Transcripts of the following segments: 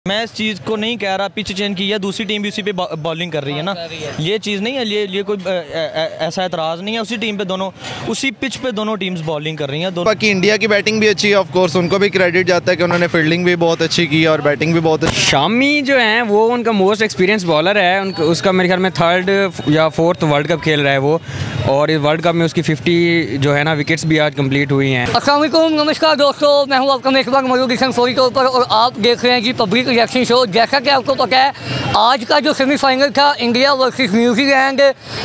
मैं इस चीज़ को नहीं कह रहा पिच चेंज की है, दूसरी टीम भी उसी पे बॉलिंग कर रही है ना, ये चीज़ नहीं है, ये कोई ऐसा एतराज़ नहीं है। उसी टीम पे दोनों, उसी पिच पे दोनों टीम्स बॉलिंग कर रही हैं। बाकी इंडिया की बैटिंग भी अच्छी है, ऑफ कोर्स उनको भी क्रेडिट जाता है कि उन्होंने फील्डिंग भी बहुत अच्छी की और बैटिंग भी बहुत अच्छी। शामी जो है वो उनका मोस्ट एक्सपीरियंस बॉलर है, उसका मेरे ख्याल में 3rd या 4th वर्ल्ड कप खेल रहा है वो, और इस वर्ल्ड कप में उसकी 50 जो है ना विकेट्स भी आज कंप्लीट हुई हैं। अस्सलाम वालेकुम, नमस्कार दोस्तों, मैं हूं आपका मेज़बान मौजूद हसन फौरी तौर पर, और आप देख रहे हैं जी पब्लिक रिएक्शन शो। जैसा कि आपको पता है आज का जो सेमीफाइनल था इंडिया वर्सेस न्यूजीलैंड,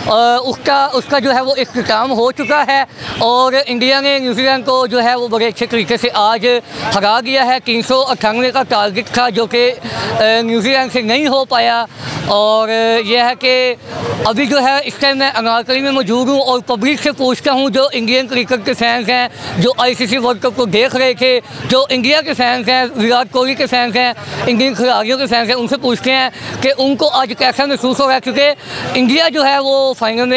उसका जो है वो इख्तिताम हो चुका है और इंडिया ने न्यूजीलैंड को जो है वो बड़े अच्छे तरीके से आज हरा दिया है। 398 का टारगेट था जो कि न्यूजीलैंड से नहीं हो पाया, और यह है कि अभी जो है इस टाइम मैं अनारकली में मौजूद हूँ और पब्लिक से पूछता हूँ, जो इंडियन क्रिकेट के फैंस हैं, जो आईसीसी वर्ल्ड कप को देख रहे थे, जो इंडिया के फैंस हैं, विराट कोहली के फैंस हैं, इंडियन खिलाड़ियों के फैंस हैं, उनसे पूछते हैं कि उनको आज कैसा महसूस हो रहा है, क्योंकि इंडिया जो है वो फाइनल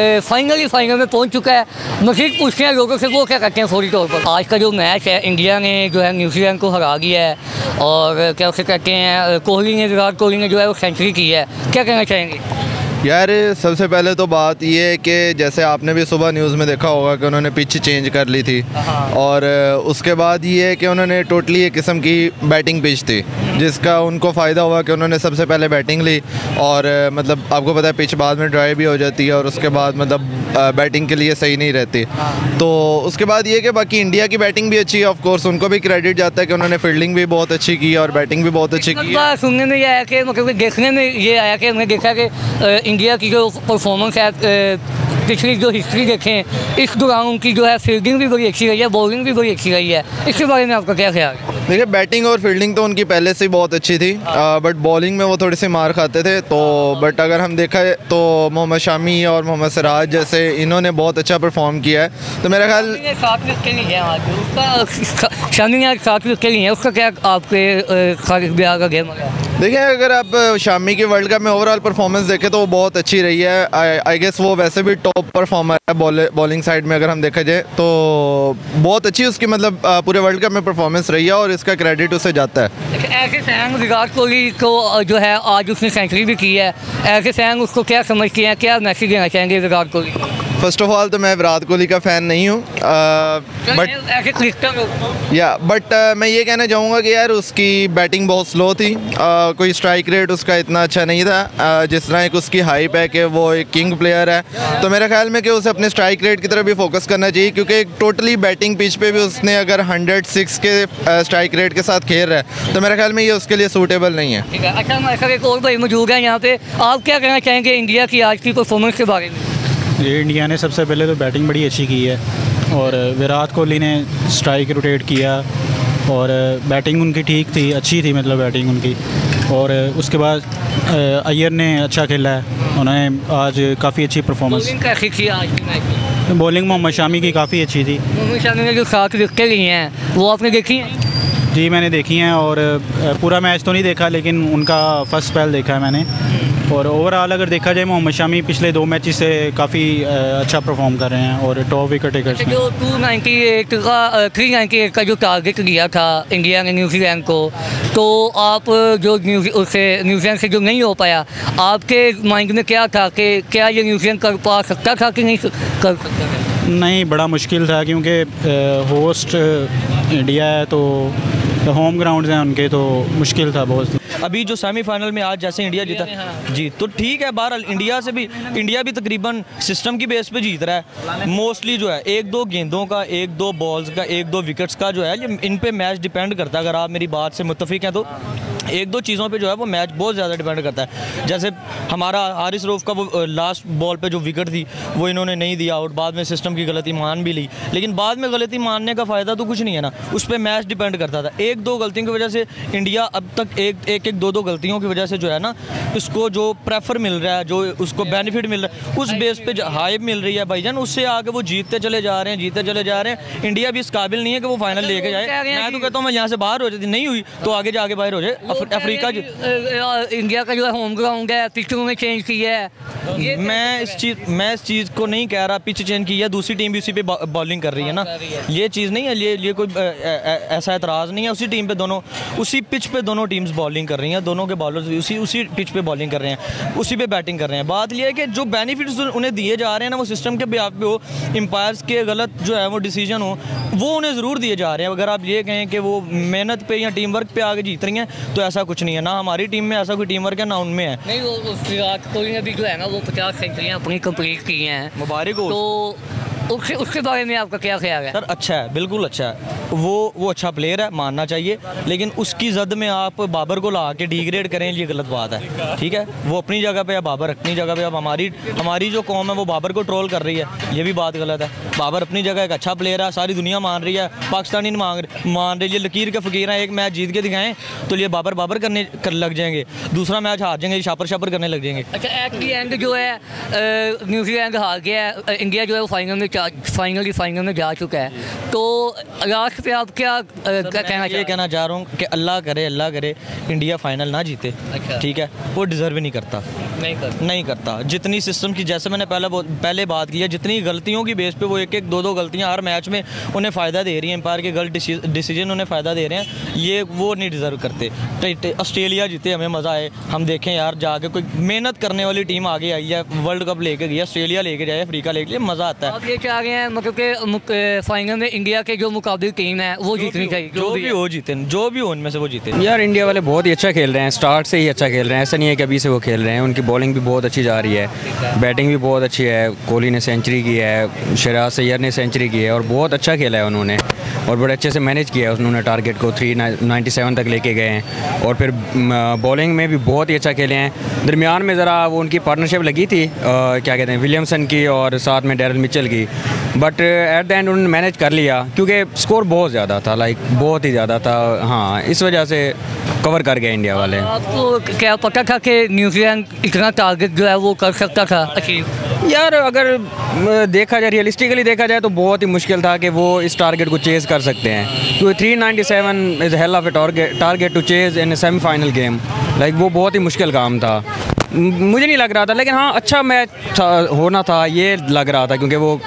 में पहुँच चुका है। मज़ीद पूछते हैं लोगों से वो क्या कहते हैं फौरी तौर पर। आज का जो मैच है इंडिया ने जो है न्यूजीलैंड को हरा दिया है, और क्या उसे कहते हैं विराट कोहली ने जो है वो सेंचुरी की है, क्या कहना चाहेंगे? यार सबसे पहले तो बात ये है कि जैसे आपने भी सुबह न्यूज़ में देखा होगा कि उन्होंने पिच चेंज कर ली थी, और उसके बाद ये है कि उन्होंने टोटली एक किस्म की बैटिंग पिच थी, जिसका उनको फ़ायदा हुआ कि उन्होंने सबसे पहले बैटिंग ली, और मतलब आपको पता है पिच बाद में ड्राई भी हो जाती है और उसके बाद मतलब बैटिंग के लिए सही नहीं रहती। तो उसके बाद ये कि बाकी इंडिया की बैटिंग भी अच्छी है, ऑफ कोर्स उनको भी क्रेडिट जाता है कि उन्होंने फील्डिंग भी बहुत अच्छी की और बैटिंग भी बहुत अच्छी की। सुनने में ये आया कि मतलब देखने में ये आया कि हमने देखा कि इंडिया की जो परफॉर्मेंस है, पिछली जो हिस्ट्री देखें, इस दौरान उनकी जो है फील्डिंग भी बड़ी अच्छी रही है, बॉलिंग भी बड़ी अच्छी रही है। इसके बारे में आपका क्या ख्याल है? देखिए बैटिंग और फील्डिंग तो उनकी पहले से ही बहुत अच्छी थी, बट बॉलिंग में वो थोड़ी सी मार खाते थे। तो बट अगर हम देखा तो मोहम्मद शामी और मोहम्मद सिराज जैसे इन्होंने बहुत अच्छा परफॉर्म किया है। तो मेरा ख्याल 7 विकेट लिए हैं आज, उसका शामी ने आज 7 विकेट लिए हैं, उसका क्या आपके खालिद बिहार का गेम है? देखिए अगर आप शामी की वर्ल्ड कप में ओवरऑल परफॉर्मेंस देखें तो वो बहुत अच्छी रही है। आई गेस वो वैसे भी टॉप परफॉर्मर है बॉलिंग साइड में, अगर हम देखा जाए तो बहुत अच्छी उसकी मतलब पूरे वर्ल्ड कप में परफॉर्मेंस रही है और इसका क्रेडिट उसे जाता है। ऐसे फैन विराट कोहली को जो है आज उसने सेंचुरी भी की है, ऐसे फैन उसको क्या समझते हैं, क्या मैसेज देना चाहेंगे Virat Kohli? First of all तो मैं विराट कोहली का फ़ैन नहीं हूँ, बट मैं ये कहना चाहूँगा कि यार उसकी बैटिंग बहुत स्लो थी, कोई स्ट्राइक रेट उसका इतना अच्छा नहीं था, जिस तरह एक उसकी हाइप है कि वो एक किंग प्लेयर है। तो मेरे ख्याल में कि उसे अपने स्ट्राइक रेट की तरफ भी फोकस करना चाहिए, क्योंकि एक टोटली बैटिंग पिच पे भी उसने अगर 106 के स्ट्राइक रेट के साथ खेल रहा है तो मेरे ख्याल में ये उसके लिए सूटेबल नहीं है। ठीक है, अच्छा हमारे एक और भाई मौजूद है यहाँ पे, आप क्या कहना चाहेंगे इंडिया की आज की परफॉर्मेंस के बारे में? ये इंडिया ने सबसे पहले तो बैटिंग बड़ी अच्छी की है, और विराट कोहली ने स्ट्राइक रोटेट किया, और बैटिंग उनकी ठीक थी, अच्छी थी मतलब बैटिंग उनकी। और उसके बाद अय्यर ने अच्छा खेला है, उन्होंने आज काफ़ी अच्छी परफॉर्मेंस। बॉलिंग कैसी थी आज की मैच में? बॉलिंग मोहम्मद शामी की काफ़ी अच्छी थी। मोहम्मद शामी ने जो 7 विकेट लिए हैं वो आपने देखी हैं? जी मैंने देखी हैं, और पूरा मैच तो नहीं देखा लेकिन उनका फर्स्ट स्पेल देखा है मैंने। और ओवरऑल अगर देखा जाए मोहम्मद शामी पिछले 2 मैचेस से काफ़ी अच्छा परफॉर्म कर रहे हैं और टॉप विकेट टेकर्स में। जो 398 का जो टारगेट दिया था इंडिया ने न्यूजीलैंड को, तो आप जो न्यूजीलैंड से जो नहीं हो पाया, आपके माइंड में क्या था कि क्या ये न्यूजीलैंड कर पा सकता था कि नहीं कर सकता था? नहीं, बड़ा मुश्किल था, क्योंकि होस्ट इंडिया है तो होम ग्राउंड्स हैं उनके, तो मुश्किल था बहुत। अभी जो सेमीफाइनल में आज जैसे इंडिया जीता जी, तो ठीक है, बहरहाल इंडिया भी तकरीबन सिस्टम की बेस पे जीत रहा है। मोस्टली जो है 1-2 गेंदों का, 1-2 बॉल्स का, 1-2 विकेट्स का जो है ये इन पे मैच डिपेंड करता है। अगर आप मेरी बात से मुत्तफिक हैं तो 1-2 चीज़ों पे जो है वो मैच बहुत ज़्यादा डिपेंड करता है। जैसे हमारा हारिस रऊफ का वो लास्ट बॉल पे जो विकेट थी वो इन्होंने नहीं दिया, और बाद में सिस्टम की गलती मान भी ली, लेकिन बाद में गलती मानने का फ़ायदा तो कुछ नहीं है ना, उस पर मैच डिपेंड करता था। 1-2 गलतियों की वजह से इंडिया अब तक एक 2-2 गलतियों की वजह से जो है ना उसको जो प्रेफर मिल रहा है, जो उसको बेनिफिट मिल रहा है, उस बेस पे हाइप मिल रही है भाईजान, उससे आगे वो जीतते चले जा रहे हैं। इंडिया भी इस काबिल नहीं है कि वो फाइनल लेके जाए। मैं तो कहता हूँ मैं यहाँ से बाहर हो जाती, नहीं हुई तो आगे जाके बाहर हो जाए। अफ्रीका इंडिया का जो है होम ग्राउंड है, पिच में चेंज किया है। मैं इस चीज़ को नहीं कह रहा पिच चेंज की है, दूसरी टीम भी उसी पे बॉलिंग कर रही है ना, ये चीज़ नहीं है, ये कोई ऐसा एतराज़ नहीं है। उसी टीम पे दोनों उसी पिच पे दोनों टीम्स बॉलिंग कर रही हैं, दोनों के बॉलर्स उसी पिच पे बॉलिंग कर रहे हैं, उसी पे बैटिंग कर रहे हैं। बात यह है कि जो बेनिफिट्स उन्हें दिए जा रहे हैं ना, वो सिस्टम के बिहाफ पे हो, एम्पायर्स के गलत जो है वो डिसीजन हो, वो उन्हें ज़रूर दिए जा रहे हैं। अगर आप ये कहें कि वो मेहनत पे या टीम वर्क पे आगे जीत रही हैं, तो ऐसा कुछ नहीं है। ना हमारी टीम में ऐसा कोई टीम वर्क है, ना उनमें है। नहीं, वो विराट कोहली ने भी जो है ना वो 50 सेंचुरियाँ अपनी कंप्लीट की हैं, मुबारक हो। तो उसके बारे में आपका क्या ख्याल है? सर अच्छा है, बिल्कुल अच्छा है। वो अच्छा प्लेयर है, मानना चाहिए, लेकिन उसकी जद में आप बाबर को ला के डिग्रेड करें, ये गलत बात है। ठीक है, वो अपनी जगह पे है, बाबर अपनी जगह पे। अब हमारी जो कौम है वो बाबर को ट्रोल कर रही है, ये भी बात गलत है। बाबर अपनी जगह एक अच्छा प्लेयर है, सारी दुनिया मान रही है, पाकिस्तानी मान रही है। लकीर के फ़कीर हैं, एक मैच जीत के दिखाएं तो ये बाबर करने लग जाएंगे, दूसरा मैच हार जाएंगे, शापर करने लग जाएंगे। अच्छा, एट दी एंड जो है न्यूजीलैंड हार गया है, इंडिया जो है वो फाइनल में जा चुका है, तो लास्ट पे आप क्या कहना चाह रहा हूँ कि अल्लाह करे इंडिया फाइनल ना जीते। अच्छा। ठीक है, वो डिज़र्व ही नहीं करता, नहीं करता। जितनी सिस्टम की, जैसे मैंने पहले बात की है, जितनी गलतियों की बेस पे वो एक दो गलतियां हर मैच में उन्हें फ़ायदा दे रही हैं, एम्पायर के गलत डिसीजन उन्हें फ़ायदा दे रहे हैं, ये वो नहीं डिज़र्व करते। ऑस्ट्रेलिया जीते, हमें मज़ा आए, हम देखें यार जाके कोई मेहनत करने वाली टीम आगे आई है, वर्ल्ड कप लेके गई, ऑस्ट्रेलिया लेके जाए, अफ्रीका लेके, मज़ा आता है। आप ये चाह रहे हैं मतलब कि फाइनल में इंडिया के जो मुकाबले टीम है वो जीतनी चाहिए, जो भी हो उनमें से वो जीते। यार इंडिया वाले बहुत ही अच्छा खेल रहे हैं, स्टार्ट से ही अच्छा खेल रहे हैं, ऐसा नहीं है कि अभी से वो खेल रहे हैं। उनकी बॉलिंग भी बहुत अच्छी जा रही है, बैटिंग भी बहुत अच्छी है। कोहली ने सेंचुरी की है, शहराज सैयद ने सेंचुरी की है, और बहुत अच्छा खेला है उन्होंने, और बड़े अच्छे से मैनेज किया है उन्होंने। टारगेट को 397 तक लेके गए हैं, और फिर बॉलिंग में भी बहुत ही अच्छा खेले हैं। दरमियान में ज़रा वो उनकी पार्टनरशिप लगी थी, क्या कहते हैं, विलियमसन की और साथ में डेरिल मिचेल की, बट एट द एंड उन्होंने मैनेज कर लिया, क्योंकि स्कोर बहुत ज़्यादा था, बहुत ही ज़्यादा था। हाँ, इस वजह से कवर कर गए इंडिया वाले। आपको क्या पता था कि न्यूजीलैंड इतना टारगेट जो है वो कर सकता था अचीव? यार अगर देखा जाए, रियलिस्टिकली देखा जाए, तो बहुत ही मुश्किल था कि वो इस टारगेट को चेज़ कर सकते हैं, क्योंकि 397 is hell of a target to chase in a semifinal game. वो बहुत ही मुश्किल काम था, मुझे नहीं लग रहा था, लेकिन हाँ अच्छा मैच होना था ये लग रहा था, क्योंकि वो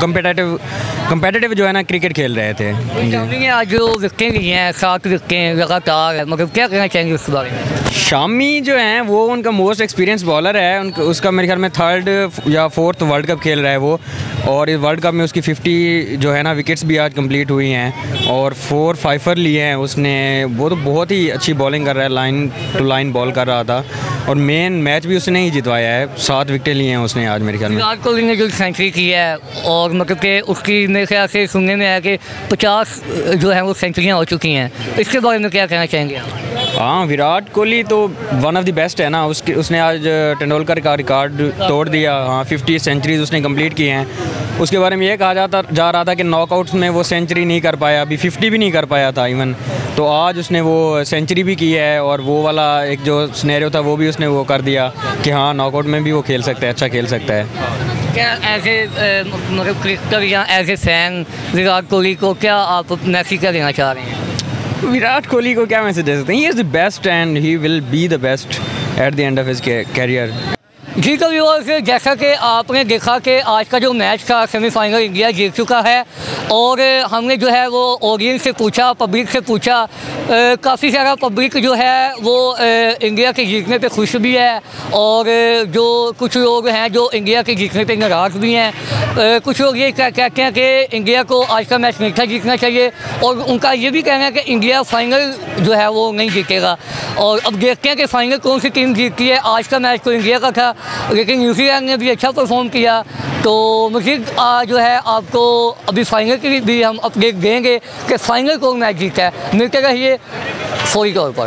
कंपेटिटिव जो है ना क्रिकेट खेल रहे थे। आज जो विकेटें गई हैं, 7 विकेटें लगातार, मतलब क्या कहना चाहेंगे उस बारे में? शामी जो हैं वो उनका मोस्ट एक्सपीरियंस बॉलर है, उसका मेरे ख्याल में 3rd या 4th वर्ल्ड कप खेल रहा है वो, और इस वर्ल्ड कप में उसकी 50 जो है ना विकेट्स भी आज कंप्लीट हुई हैं, और 4 5 लिए हैं उसने। वो तो बहुत ही अच्छी बॉलिंग कर रहा है, लाइन टू लाइन बॉल कर रहा था, और मेन मैच भी उसने ही जितवाया है, 7 विकेट लिए हैं उसने आज मेरे ख्याल में। विराट कोहली ने जो सेंचुरी की है, और मतलब कि उसकी मेरे ख्याल से सुनने में आया कि 50 जो है वो सेंचुरियाँ हो चुकी हैं, इसके बारे में क्या कहना चाहेंगे? हाँ, विराट कोहली तो वन ऑफ द बेस्ट है ना, उसने आज तेंदुलकर का रिकॉर्ड तोड़ दिया। हाँ, 50 सेंचुरीज उसने कंप्लीट की हैं। उसके बारे में ये कहा जा रहा था कि नॉकआउट्स में वो सेंचुरी नहीं कर पाया, अभी 50 भी नहीं कर पाया था इवन, तो आज उसने वो सेंचुरी भी की है, और वो वाला एक जो सिनेरियो था वो भी उसने वो कर दिया कि हाँ नॉकआउट में भी वो खेल सकता है, अच्छा खेल सकता है। क्या एज ए मतलब क्रिकेटर या as a fan Virat Kohli को क्या आप मैसेज क्या देना चाह रहे हैं? विराट कोहली को क्या मैसेज दे सकते हैं? He is the best and he will be the best at the end of his career. जी तो व्यूअर्स, जैसा कि आपने देखा कि आज का जो मैच था सेमीफाइनल इंडिया जीत चुका है, और हमने जो है वो ऑडियंस से पूछा, पब्लिक से पूछा, काफ़ी सारा पब्लिक जो है वो इंडिया के जीतने पे खुश भी है, और जो कुछ लोग हैं जो इंडिया के जीतने पे नाराज़ भी हैं। कुछ लोग ये कहते हैं कि इंडिया को आज का मैच मीठा जीतना चाहिए, और उनका ये भी कहना है कि इंडिया फाइनल जो है वो नहीं जीतेगा। और अब देखते हैं कि फाइनल कौन सी टीम जीतती है। आज का मैच तो इंडिया का था, लेकिन न्यूजीलैंड ने भी अच्छा परफॉर्म किया, तो मजीद जो है आपको अभी फाइनल की भी हम अपडेट देंगे कि फाइनल कौन मैच जीता है। मिलते रहिए फौरी तौर पर।